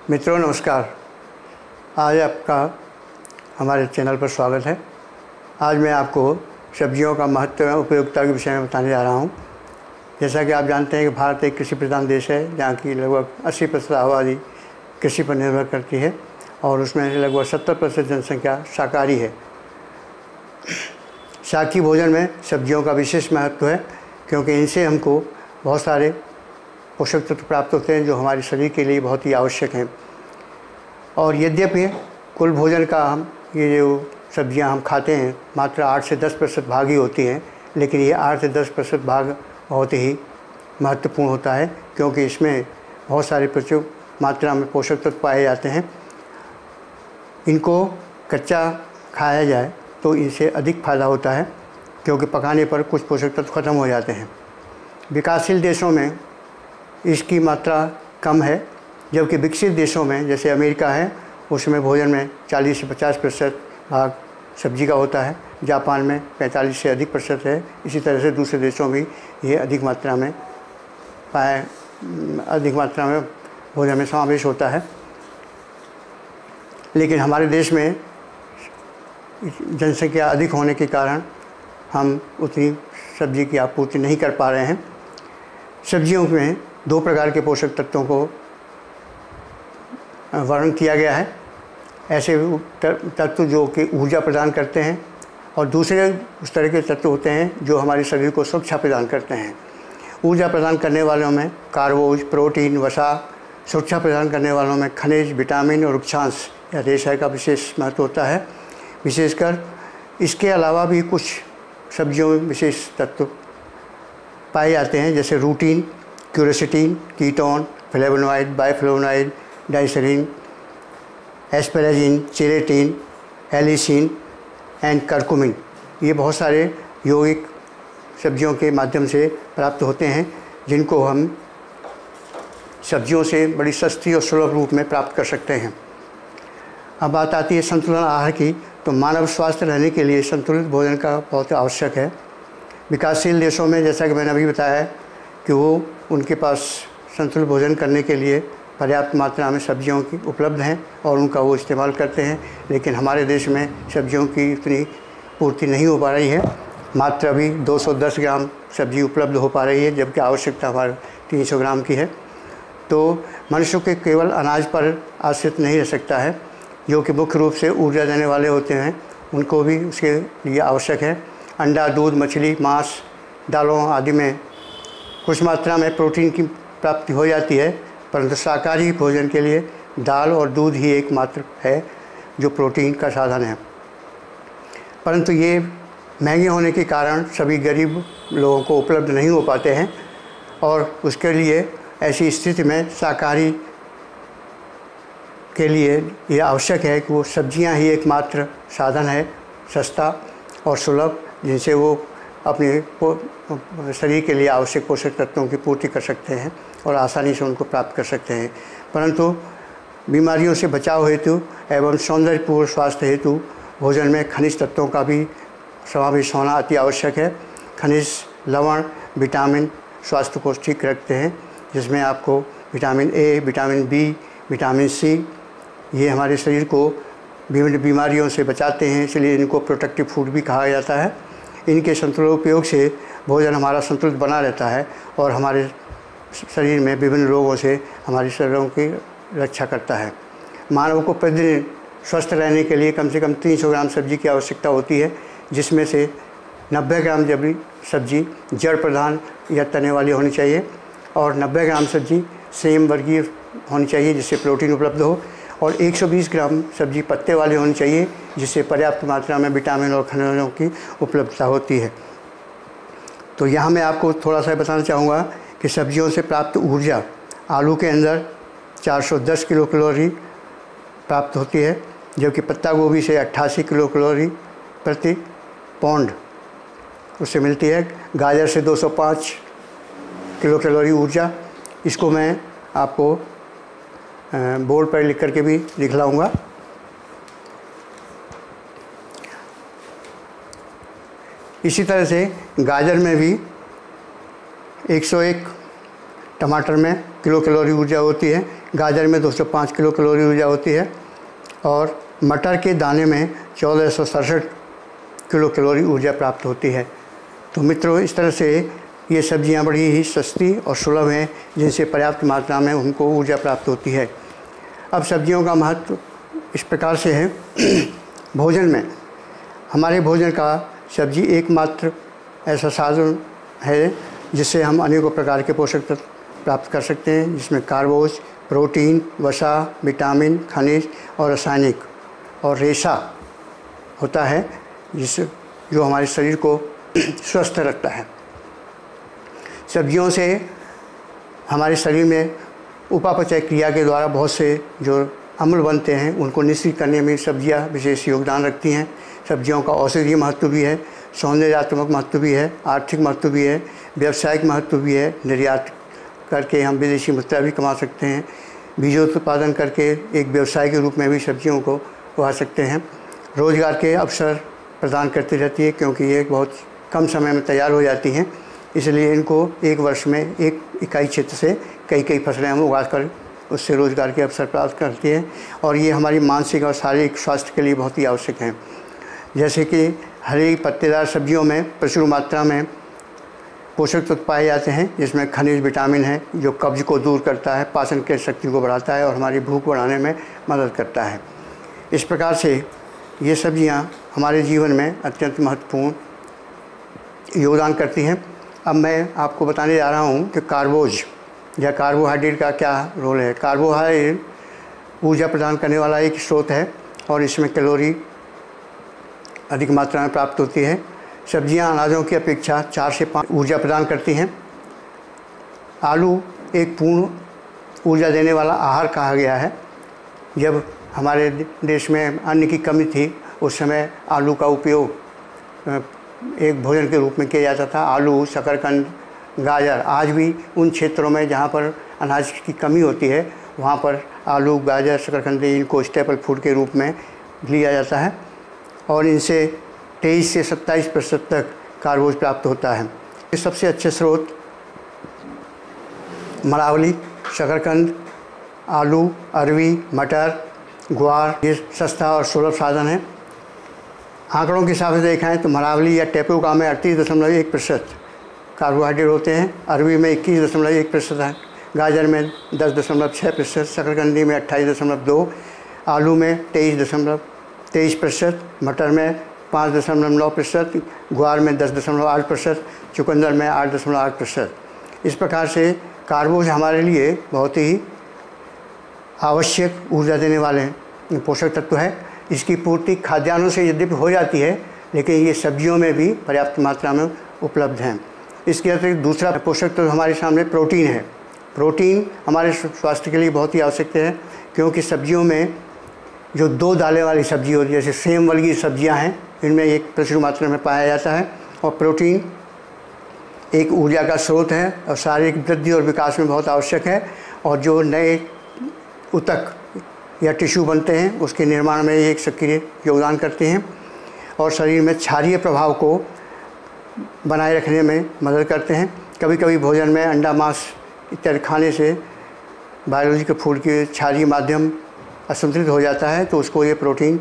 मित्रों नमस्कार। आज आपका हमारे चैनल पर स्वागत है। आज मैं आपको सब्जियों का महत्व एवं उपयोगिता के विषय में बताने जा रहा हूँ। जैसा कि आप जानते हैं कि भारत एक कृषि प्रधान देश है, जहाँ की लगभग 80% आबादी कृषि पर निर्भर करती है और उसमें लगभग 70% जनसंख्या शाकाहारी है। शाकाहारी भोजन में सब्जियों का विशेष महत्व है, क्योंकि इनसे हमको बहुत सारे पोषक तत्व प्राप्त होते हैं जो हमारे शरीर के लिए बहुत ही आवश्यक हैं। और यद्यपि कुल भोजन का हम ये जो सब्जियां हम खाते हैं मात्र 8 से 10% भाग ही होती हैं, लेकिन ये 8 से 10% भाग बहुत ही महत्वपूर्ण होता है, क्योंकि इसमें बहुत सारे प्रचुर मात्रा में पोषक तत्व पाए जाते हैं। इनको कच्चा खाया जाए तो इनसे अधिक फ़ायदा होता है, क्योंकि पकाने पर कुछ पोषक तत्व ख़त्म हो जाते हैं। विकासशील देशों में इसकी मात्रा कम है, जबकि विकसित देशों में जैसे अमेरिका है उसमें भोजन में 40 से 50% भाग सब्जी का होता है। जापान में 45 से अधिक प्रतिशत है। इसी तरह से दूसरे देशों में ये अधिक मात्रा में भोजन में समावेश होता है। लेकिन हमारे देश में जनसंख्या अधिक होने के कारण हम उतनी सब्जी की आपूर्ति नहीं कर पा रहे हैं। सब्जियों में 2 प्रकार के पोषक तत्वों को वर्णन किया गया है। ऐसे तत्व जो कि ऊर्जा प्रदान करते हैं, और दूसरे उस तरह के तत्व होते हैं जो हमारे शरीर को सुरक्षा प्रदान करते हैं। ऊर्जा प्रदान करने वालों में कार्बोज, प्रोटीन, वसा, सुरक्षा प्रदान करने वालों में खनिज, विटामिन और उक्षांश या रेशा का विशेष महत्व होता है। विशेषकर इसके अलावा भी कुछ सब्जियों में विशेष तत्व पाए जाते हैं, जैसे rutin, quercetin, ketone, flavonoid, biflavonoid, diacerein, asparagine, चेरेटिन, एलिसिन एंड करकुमिन। ये बहुत सारे यौगिक सब्जियों के माध्यम से प्राप्त होते हैं, जिनको हम सब्जियों से बड़ी सस्ती और सुलभ रूप में प्राप्त कर सकते हैं। अब बात आती है संतुलन आहार की, तो मानव स्वास्थ्य रहने के लिए संतुलित भोजन का बहुत आवश्यक है। विकासशील देशों में जैसा कि मैंने अभी बताया कि उनके पास संतुलित भोजन करने के लिए पर्याप्त मात्रा में सब्जियों की उपलब्ध हैं और उनका वो इस्तेमाल करते हैं। लेकिन हमारे देश में सब्जियों की इतनी पूर्ति नहीं हो पा रही है। मात्र अभी 210 ग्राम सब्जी उपलब्ध हो पा रही है, जबकि आवश्यकता हमारे 300 ग्राम की है। तो मनुष्य के केवल अनाज पर आश्रित नहीं रह सकता है, जो कि मुख्य रूप से ऊर्जा देने वाले होते हैं, उनको भी उसके लिए आवश्यक है। अंडा, दूध, मछली, मांस, दालों आदि में कुछ मात्रा में प्रोटीन की प्राप्ति हो जाती है, परंतु शाकाहारी भोजन के लिए दाल और दूध ही एकमात्र है जो प्रोटीन का साधन है। परंतु ये महंगे होने के कारण सभी गरीब लोगों को उपलब्ध नहीं हो पाते हैं, और उसके लिए ऐसी स्थिति में शाकाहारी के लिए ये आवश्यक है कि वो सब्जियां ही एकमात्र साधन है, सस्ता और सुलभ, जिनसे वो अपने शरीर के लिए आवश्यक पोषक तत्वों की पूर्ति कर सकते हैं और आसानी से उनको प्राप्त कर सकते हैं। परंतु बीमारियों से बचाव हेतु एवं सौंदर्यपूर्ण स्वास्थ्य हेतु भोजन में खनिज तत्वों का भी समावेश होना अति आवश्यक है। खनिज, लवण, विटामिन स्वास्थ्य को ठीक रखते हैं, जिसमें आपको vitamin A, vitamin B, vitamin C, ये हमारे शरीर को विभिन्न बीमारियों से बचाते हैं, इसलिए इनको प्रोटेक्टिव फूड भी कहा जाता है। इनके संतुलित उपयोग से भोजन हमारा संतुलित बना रहता है और हमारे शरीर में विभिन्न रोगों से हमारे शरीरों की रक्षा करता है। मानव को प्रतिदिन स्वस्थ रहने के लिए कम से कम 300 ग्राम सब्जी की आवश्यकता होती है, जिसमें से 90 ग्राम सब्जी जड़ प्रधान या तने वाली होनी चाहिए, और 90 ग्राम सब्जी सेम वर्गीय होनी चाहिए जिससे प्रोटीन उपलब्ध हो, और 120 ग्राम सब्जी पत्ते वाली होनी चाहिए जिससे पर्याप्त मात्रा में विटामिन और खनिजों की उपलब्धता होती है। तो यहाँ मैं आपको थोड़ा सा बताना चाहूँगा कि सब्जियों से प्राप्त ऊर्जा, आलू के अंदर 410 किलो कैलोरी प्राप्त होती है, जबकि पत्ता गोभी से 88 किलो कैलोरी प्रति पाउंड उससे मिलती है। गाजर से 205 किलो कैलोरी ऊर्जा। इसको मैं आपको बोर्ड पर लिख करके भी दिखलाऊंगा। इसी तरह से गाजर में भी 101 टमाटर में किलो कैलोरी ऊर्जा होती है, गाजर में 205 किलो कैलोरी ऊर्जा होती है और मटर के दाने में 1467 किलो कैलोरी ऊर्जा प्राप्त होती है। तो मित्रों, इस तरह से ये सब्जियां बड़ी ही सस्ती और सुलभ हैं, जिनसे पर्याप्त मात्रा में उनको ऊर्जा प्राप्त होती है। अब सब्जियों का महत्व इस प्रकार से है भोजन में। हमारे भोजन का सब्जी एकमात्र ऐसा साधन है जिससे हम अनेकों प्रकार के पोषक तत्व प्राप्त कर सकते हैं, जिसमें कार्बोज, प्रोटीन, वसा, विटामिन, खनिज और रासायनिक और रेशा होता है, जो हमारे शरीर को स्वस्थ रखता है। सब्जियों से हमारे शरीर में उपापचय क्रिया के द्वारा बहुत से जो अम्ल बनते हैं उनको निश्चित करने में सब्जियां विशेष योगदान रखती हैं। सब्जियों का औषधीय महत्व भी है, सौंदर्यात्मक महत्व भी है, आर्थिक महत्व भी है, व्यावसायिक महत्व भी है। निर्यात करके हम विदेशी मुद्रा भी कमा सकते हैं। बीजोत्पादन करके एक व्यवसाय के रूप में भी सब्जियों को उगा सकते हैं। रोज़गार के अवसर प्रदान करती रहती है, क्योंकि ये बहुत कम समय में तैयार हो जाती हैं, इसलिए इनको एक वर्ष में एक इकाई क्षेत्र से कई फसलें हम उगा कर उससे रोज़गार के अवसर प्राप्त करती हैं। और ये हमारी मानसिक और शारीरिक स्वास्थ्य के लिए बहुत ही आवश्यक हैं। जैसे कि हरी पत्तेदार सब्जियों में प्रचुर मात्रा में पोषक तत्व पाए जाते हैं, जिसमें खनिज, विटामिन है, जो कब्ज को दूर करता है, पाचन की शक्ति को बढ़ाता है और हमारी भूख बढ़ाने में मदद करता है। इस प्रकार से ये सब्जियां हमारे जीवन में अत्यंत महत्वपूर्ण योगदान करती हैं। अब मैं आपको बताने जा रहा हूँ कि कार्बोज या कार्बोहाइड्रेट का क्या रोल है। कार्बोहाइड्रेट ऊर्जा प्रदान करने वाला एक स्रोत है और इसमें कैलोरी अधिक मात्रा में प्राप्त होती है। सब्जियां अनाजों की अपेक्षा 4 से 5 ऊर्जा प्रदान करती हैं। आलू एक पूर्ण ऊर्जा देने वाला आहार कहा गया है। जब हमारे देश में अन्न की कमी थी, उस समय आलू का उपयोग एक भोजन के रूप में किया जाता था। आलू, शकरकंद, गाजर, आज भी उन क्षेत्रों में जहाँ पर अनाज की कमी होती है, वहाँ पर आलू, गाजर, शकरकंद इनको स्टेपल फूड के रूप में लिया जाता है और इनसे 23 से 27% तक कार्बोज प्राप्त होता है। ये सबसे अच्छे स्रोत मरावली, शकरकंद, आलू, अरवी, मटर, ग्वार, ये सस्ता और सुलभ साधन है। आंकड़ों के हिसाब से देखें तो मरावली या टेपोका में 38.1% कार्बोहाइड्रेट होते हैं, अरवी में 21.1% है, गाजर में 10.6%, शकरकंदी में 28.2%, आलू में 23%, मटर में 5.9%, ग्वार में 10.8%, चुकंदर में 8.8%। इस प्रकार से कार्बोज हमारे लिए बहुत ही आवश्यक ऊर्जा देने वाले पोषक तत्व है। इसकी पूर्ति खाद्यान्नों से यद्यपि हो जाती है, लेकिन ये सब्जियों में भी पर्याप्त मात्रा में उपलब्ध हैं। इसके अतिरिक्त दूसरा पोषक तत्व हमारे सामने प्रोटीन है। प्रोटीन हमारे स्वास्थ्य के लिए बहुत ही आवश्यक है, क्योंकि सब्जियों में जो 2 दालें वाली सब्जी होती है, जैसे सेम वर्गीय सब्जियां हैं, इनमें एक प्रचुर मात्रा में पाया जाता है और प्रोटीन एक ऊर्जा का स्रोत है और शारीरिक वृद्धि और विकास में बहुत आवश्यक है। और जो नए ऊतक या टिश्यू बनते हैं, उसके निर्माण में एक सक्रिय योगदान करते हैं और शरीर में क्षारीय प्रभाव को बनाए रखने में मदद करते हैं। कभी कभी भोजन में अंडा, मांस इत्यादि खाने से बायोलॉजिकल फूड के क्षारीय माध्यम असंतुलित हो जाता है, तो उसको ये प्रोटीन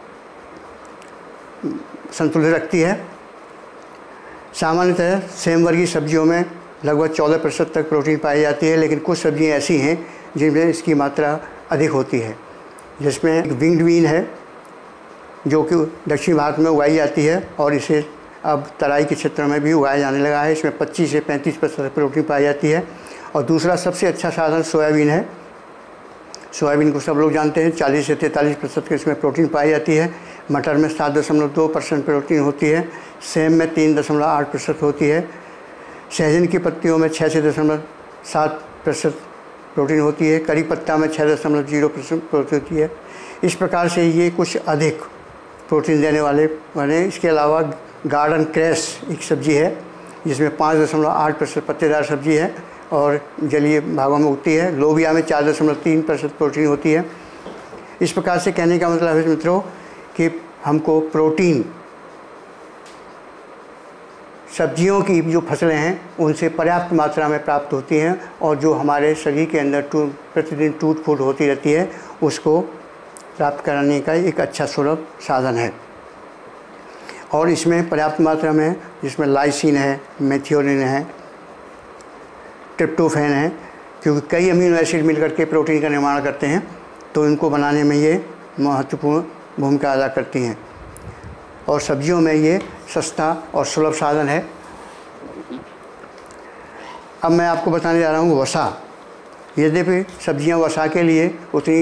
संतुलित रखती है। सामान्यतः सेम वर्गीय सब्जियों में लगभग 14% तक प्रोटीन पाई जाती है, लेकिन कुछ सब्जियां ऐसी हैं जिनमें इसकी मात्रा अधिक होती है, जिसमें विंग्ड बीन है, जो कि दक्षिण भारत में उगाई जाती है और इसे अब तराई के क्षेत्र में भी उगाया जाने लगा है। इसमें 25 से 35% प्रोटीन पाई जाती है। और दूसरा सबसे अच्छा साधन सोयाबीन है। सोयाबीन को सब लोग जानते हैं, 40 से 43% के इसमें प्रोटीन पाई जाती है। मटर में 7.2% प्रोटीन होती है। सेम में 3.8% होती है। सहजन की पत्तियों में 6 से 7% प्रोटीन होती है। करी पत्ता में 6.0% प्रोटीन होती है। इस प्रकार से ये कुछ अधिक प्रोटीन देने वाले बने। इसके अलावा गार्डन क्रैश एक सब्जी है, जिसमें 5.8% पत्तेदार सब्जी है और जलीय भागों में उगती है। लोबिया में 4.3% प्रोटीन होती है। इस प्रकार से कहने का मतलब है मित्रों कि हमको प्रोटीन सब्जियों की जो फसलें हैं उनसे पर्याप्त मात्रा में प्राप्त होती हैं और जो हमारे शरीर के अंदर प्रतिदिन टूट फूट होती रहती है उसको प्राप्त कराने का एक अच्छा सुलभ साधन है। और इसमें पर्याप्त मात्रा में जिसमें लाइसिन है, मेथिओनिन है, ट्रिप्टोफैन है, क्योंकि कई अमीनो एसिड मिलकर के प्रोटीन का निर्माण करते हैं, तो इनको बनाने में ये महत्वपूर्ण भूमिका अदा करती हैं। और सब्जियों में ये सस्ता और सुलभ साधन है। अब मैं आपको बताने जा रहा हूँ वसा। यद्यपि सब्जियाँ वसा के लिए उतनी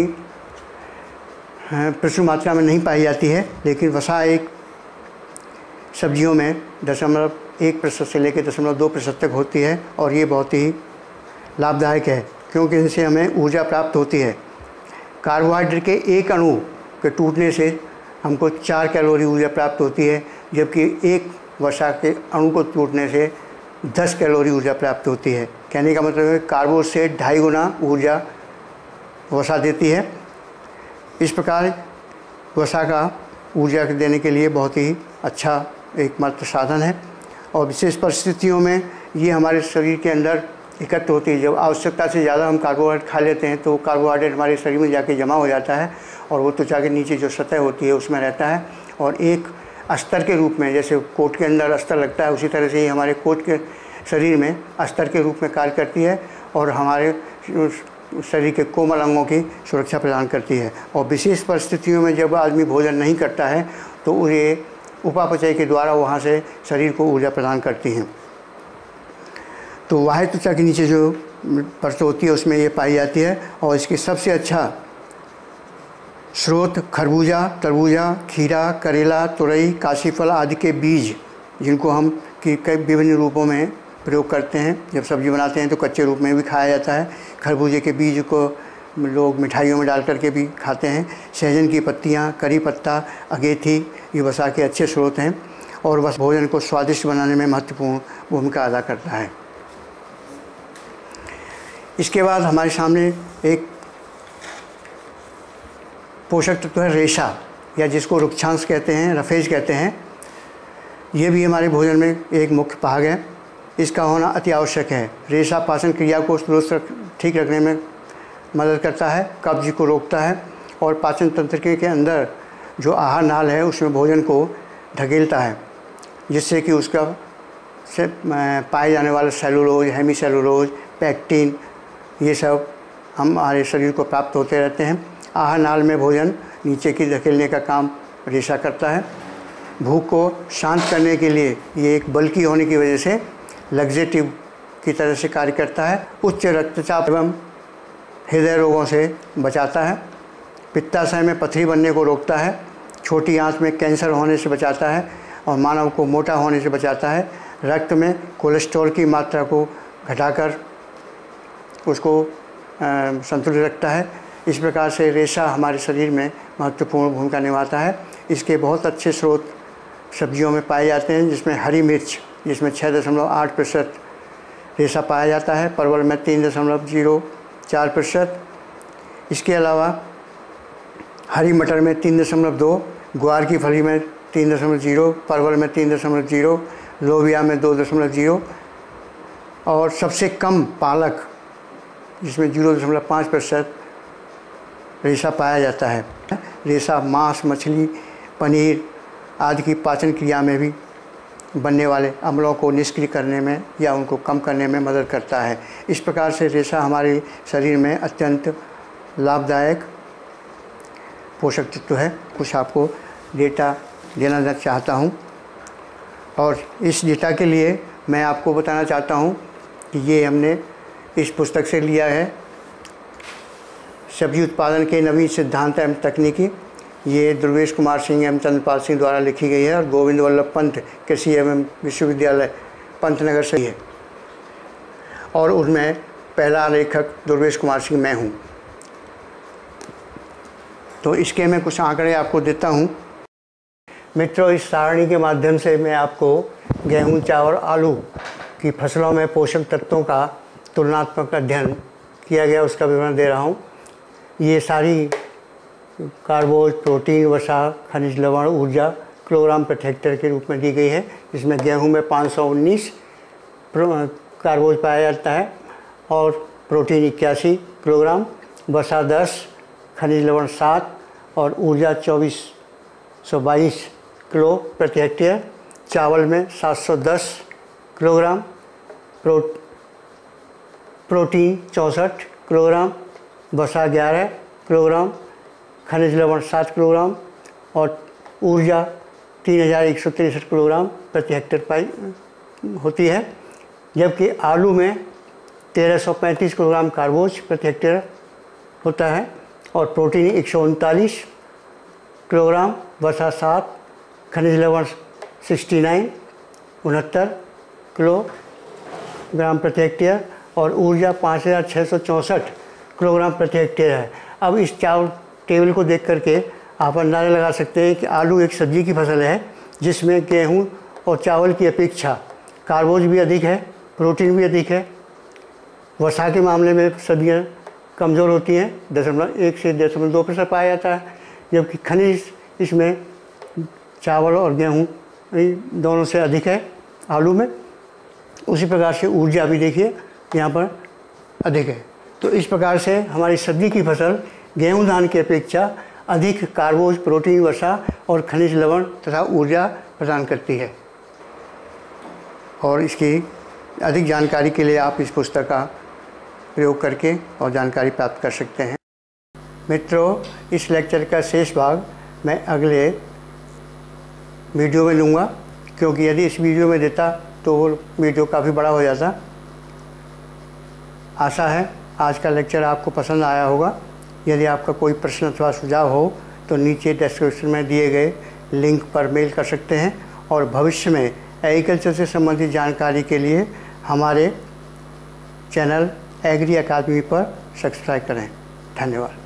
प्रचुर मात्रा में नहीं पाई जाती है, लेकिन वसा एक सब्जियों में 0.1% से लेकर 0.2% तक होती है और ये बहुत ही लाभदायक है, क्योंकि इनसे हमें ऊर्जा प्राप्त होती है। कार्बोहाइड्रेट के एक अणु के टूटने से हमको 4 कैलोरी ऊर्जा प्राप्त होती है, जबकि एक वसा के अणु को टूटने से 10 कैलोरी ऊर्जा प्राप्त होती है। कहने का मतलब है कार्बो से 2.5 गुना ऊर्जा वसा देती है। इस प्रकार वसा का ऊर्जा देने के लिए बहुत ही अच्छा एकमात्र साधन है और विशेष परिस्थितियों में ये हमारे शरीर के अंदर एकत्र होती है। जब आवश्यकता से ज़्यादा हम कार्बोहाइड्रेट खा लेते हैं तो कार्बोहाइड्रेट हमारे शरीर में जाके जमा हो जाता है और वो त्वचा के नीचे जो सतह होती है उसमें रहता है और एक अस्तर के रूप में, जैसे कोट के अंदर अस्तर लगता है, उसी तरह से ही हमारे कोट के शरीर में अस्तर के रूप में कार्य करती है और हमारे शरीर के कोमल अंगों की सुरक्षा प्रदान करती है। और विशेष परिस्थितियों में जब आदमी भोजन नहीं करता है तो ये उपापचय के द्वारा वहाँ से शरीर को ऊर्जा प्रदान करती हैं। तो बाह्य त्वचा के नीचे जो परत होती है उसमें ये पाई जाती है और इसकी सबसे अच्छा स्रोत खरबूजा, तरबूजा, खीरा, करेला, तुरई, काशीफल आदि के बीज, जिनको हम कई विभिन्न रूपों में प्रयोग करते हैं। जब सब्जी बनाते हैं तो कच्चे रूप में भी खाया जाता है। खरबूजे के बीज को लोग मिठाइयों में डाल करके भी खाते हैं। सहजन की पत्तियाँ, करी पत्ता, अगेठी ये वसा के अच्छे स्रोत हैं और बस भोजन को स्वादिष्ट बनाने में महत्वपूर्ण भूमिका अदा करता है। इसके बाद हमारे सामने एक पोषक तत्व है रेशा, या जिसको रुक्षांश कहते हैं, रफेज कहते हैं। ये भी हमारे भोजन में एक मुख्य भाग है। इसका होना अति आवश्यक है। रेशा पाचन क्रिया को दुरुस्त ठीक रखने में मदद करता है, कब्ज को रोकता है और पाचन तंत्र के अंदर जो आहार नाल है उसमें भोजन को ढकेलता है, जिससे कि उसका से पाए जाने वाले सेलुलोज, हेमी सेलुलोज, पैक्टिन ये सब हमारे शरीर को प्राप्त होते रहते हैं। आहार नाल में भोजन नीचे की धकेलने का काम रेशा करता है। भूख को शांत करने के लिए ये एक बल्कि होने की वजह से लग्जेटिव की तरह से कार्य करता है। उच्च रक्तचाप एवं हृदय रोगों से बचाता है। पित्ताशय में पथरी बनने को रोकता है। छोटी आंत में कैंसर होने से बचाता है और मानव को मोटा होने से बचाता है। रक्त में कोलेस्ट्रॉल की मात्रा को घटाकर उसको संतुलित रखता है। इस प्रकार से रेशा हमारे शरीर में महत्वपूर्ण भूमिका निभाता है। इसके बहुत अच्छे स्रोत सब्जियों में पाए जाते हैं, जिसमें हरी मिर्च, जिसमें 6.8% रेशा पाया जाता है। परवल में 3.04%। इसके अलावा हरी मटर में 3.2, ग्वार की फली में 3.0, परवल में 3.0, लोबिया में 2.0 और सबसे कम पालक, जिसमें 0.5% रेशा पाया जाता है। रेशा मांस, मछली, पनीर आदि की पाचन क्रिया में भी बनने वाले अम्लों को निष्क्रिय करने में या उनको कम करने में मदद करता है। इस प्रकार से रेशा हमारे शरीर में अत्यंत लाभदायक पोषक तत्व है। कुछ आपको डेटा देना चाहता हूँ और इस डेटा के लिए मैं आपको बताना चाहता हूँ कि ये हमने इस पुस्तक से लिया है, सब्जी उत्पादन के नवीन सिद्धांत एवं तकनीकी। ये ध्रुवेश कुमार सिंह एवं चंद्रपाल सिंह द्वारा लिखी गई है और गोविंद वल्लभ पंत कृषि एवं विश्वविद्यालय पंतनगर से है और उनमें पहला लेखक ध्रुवेश कुमार सिंह मैं हूँ। तो इसके मैं कुछ आंकड़े आपको देता हूँ। मित्रों, इस सारणी के माध्यम से मैं आपको गेहूँ, चावल, आलू की फसलों में पोषक तत्वों का तुलनात्मक अध्ययन किया गया उसका विवरण दे रहा हूँ। ये सारी कार्बोज, प्रोटीन, वसा, खनिज, लवण, ऊर्जा किलोग्राम प्रति हेक्टेयर के रूप में दी गई है, जिसमें गेहूं में 519 कार्बोज पाया जाता है और प्रोटीन 81 किलोग्राम, वसा 10, खनिज लवण 7 और ऊर्जा 2422 किलो प्रति हेक्टेयर। चावल में 710 किलोग्राम, प्रोटीन 64 किलोग्राम, वसा 11 किलोग्राम, खनिज लवण 7 किलोग्राम और ऊर्जा 3163 किलोग्राम प्रति हेक्टेयर पाई होती है। जबकि आलू में 1335 किलोग्राम कार्बोज प्रति हेक्टेयर होता है और प्रोटीन 139 किलोग्राम, वसा 7, खनिज लवण 69 किलोग्राम प्रति हेक्टेयर और ऊर्जा 5664 किलोग्राम प्रति हेक्टेयर है। अब इस चावल टेबल को देख करके आप अंदाज़ा लगा सकते हैं कि आलू एक सब्जी की फसल है जिसमें गेहूं और चावल की अपेक्षा कार्बोज भी अधिक है, प्रोटीन भी अधिक है। वसा के मामले में सब्जियां कमज़ोर होती हैं, 0.1 से 0.2% पाया जाता है, जबकि खनिज इसमें चावल और गेहूं दोनों से अधिक है आलू में। उसी प्रकार से ऊर्जा भी देखिए यहाँ पर अधिक है। तो इस प्रकार से हमारी सब्जी की फसल गेहूं धान की अपेक्षा अधिक कार्बोज, प्रोटीन, वसा और खनिज लवण तथा ऊर्जा प्रदान करती है। और इसकी अधिक जानकारी के लिए आप इस पुस्तक का प्रयोग करके और जानकारी प्राप्त कर सकते हैं। मित्रों, इस लेक्चर का शेष भाग मैं अगले वीडियो में लूँगा, क्योंकि यदि इस वीडियो में देता तो वो वीडियो काफ़ी बड़ा हो जाता। आशा है आज का लेक्चर आपको पसंद आया होगा। यदि आपका कोई प्रश्न अथवा सुझाव हो तो नीचे डिस्क्रिप्शन में दिए गए लिंक पर मेल कर सकते हैं और भविष्य में एग्रीकल्चर से संबंधित जानकारी के लिए हमारे चैनल एग्री अकादमी पर सब्सक्राइब करें। धन्यवाद।